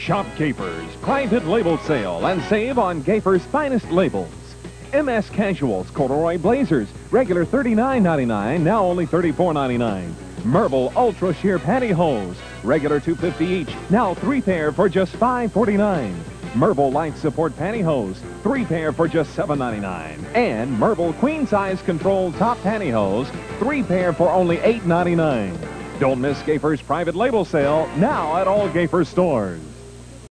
Shop Gayfers private label sale and save on Gayfers' finest labels. MS Casuals corduroy blazers, regular $39.99, now only $34.99. Merble Ultra Sheer Pantyhose, regular $2.50 each, now 3 pair for just $5.49. Merble Light Support Pantyhose, 3 pair for just $7.99. And Merble Queen Size Control Top Pantyhose, 3 pair for only $8.99. Don't miss Gayfers' private label sale, now at all Gayfers stores.